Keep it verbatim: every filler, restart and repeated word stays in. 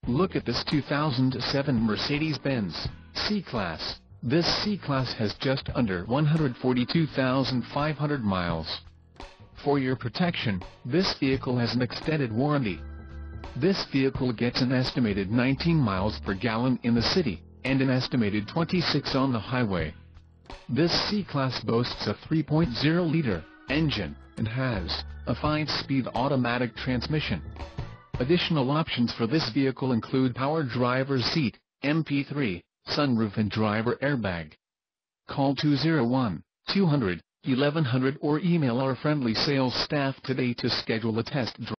Look at this two thousand seven Mercedes-Benz C-Class. This C-Class has just under one hundred forty-two thousand five hundred miles. For your protection, this vehicle has an extended warranty. This vehicle gets an estimated nineteen miles per gallon in the city, and an estimated twenty-six on the highway. This C-Class boasts a three point oh liter engine, and has a five-speed automatic transmission. Additional options for this vehicle include power driver's seat, M P three, sunroof and driver airbag. Call two oh one, two hundred, eleven hundred or email our friendly sales staff today to schedule a test drive.